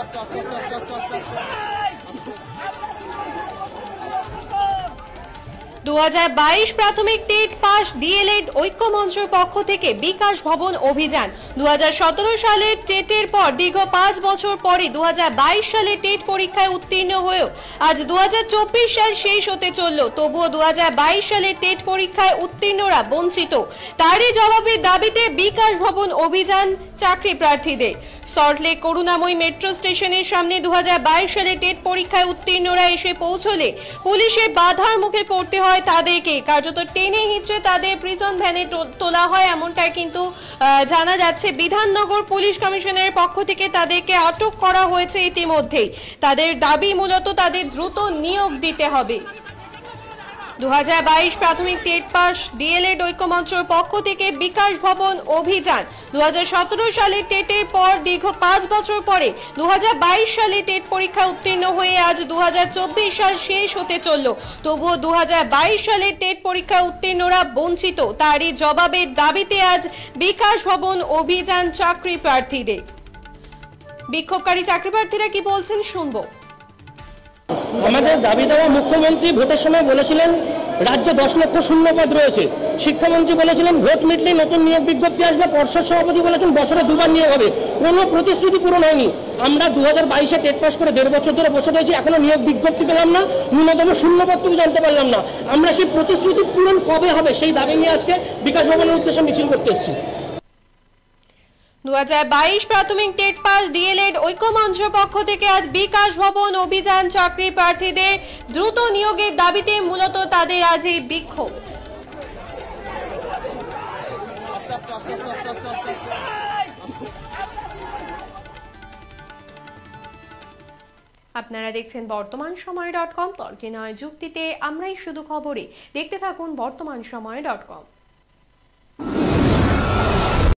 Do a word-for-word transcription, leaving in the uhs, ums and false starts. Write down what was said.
দু হাজার বাইশ প্রাথমিক টেট পাস ডিএলএড ঐক্য মঞ্চের পক্ষ থেকে বিকাশ ভবন অভিযান। দু হাজার সতেরো সালের টেটের পর দীর্ঘ পাঁচ বছর পরে দু হাজার বাইশ সালে টেট পরীক্ষায় উত্তীর্ণ হয়েও আজ দু হাজার চব্বিশ সাল শেষ হতে চলল, তবুও দু হাজার বাইশ সালে টেট পরীক্ষায় উত্তীর্ণরা বঞ্চিত। তারই জবাবের দাবিতে বিকাশ ভবন অভিযান চাকরি প্রার্থীদের। সল্টলেক করুণাময়ী মেট্রো স্টেশনের সামনে দু হাজার বাইশ সালে টেট পরীক্ষায় উত্তীর্ণরা এসে পৌঁছলে পুলিশের বাধার মুখে পড়তে হয় তাদেরকে। কার্যত টেনে হিঁচড়ে তাদের প্রিজন ভ্যানে তোলা হয়, এমনটাই কিন্তু জানা যাচ্ছে। বিধাননগর পুলিশ কমিশনারের পক্ষ থেকে তাদেরকে আটক করা হয়েছে ইতিমধ্যেই। তাদের দাবি মূলত তাদের দ্রুত নিয়োগ দিতে হবে। দু হাজার বাইশ প্রাথমিক টেট পাস ডিএলএড ঐক্যমঞ্চের পক্ষ থেকে বিকাশ ভবন অভিযান। দু হাজার সতেরো সালে টেটের পর দীর্ঘ পাঁচ বছর পরে দু হাজার বাইশ সালে টেট পরীক্ষা উত্তীর্ণ হয়ে আজ দু হাজার চব্বিশ সাল শেষ হতে চলল, তবুও দু হাজার বাইশ সালে টেট পরীক্ষা উত্তীর্ণরা বঞ্চিত। তারই জবাবের দাবিতে আজ বিকাশ ভবন অভিযান চাকরি প্রার্থীদের। বিক্ষোভকারী চাকরি প্রার্থীরা কি বলছেন শুনবো। আমাদের দাবি দেওয়া মুখ্যমন্ত্রী ভোটের সময় বলেছিলেন রাজ্যে দশ লক্ষ শূন্য পদ রয়েছে। শিক্ষামন্ত্রী বলেছিলেন ভোট মিটলেই নতুন নিয়োগ বিজ্ঞপ্তি আসবে। পর্ষদ সভাপতি বলেছেন বছরে দুবার নিয়োগ হবে। কোনো প্রতিশ্রুতি পূরণ হয়নি। আমরা দু হাজার বাইশে টেট পাস করে দেড় বছর ধরে বসে রয়েছি, এখনো নিয়োগ বিজ্ঞপ্তি পেলাম না, ন্যূনতম শূন্য পদটুকু জানতে পারলাম না। আমরা সেই প্রতিশ্রুতি পূরণ কবে হবে সেই দাবি নিয়ে আজকে বিকাশ ভবনের উদ্দেশ্যে মিছিল করতে এসেছি। দু হাজার বাইশ প্রাথমিক টেট পাস ডিএলএড ঐক্য মঞ্চের পক্ষ থেকে আজ বিকাশ ভবন অভিযান চাকরি প্রার্থীদের দ্রুত নিয়োগের দাবিতে মূলত তাদের আজ এই বিক্ষোভ। আপনারা দেখছেন বর্তমান সময় ডট কম। তর্কে নয় যুক্তিতে আমরাই শুধু খবরে। দেখতে থাকুন বর্তমান সময় ডট কম।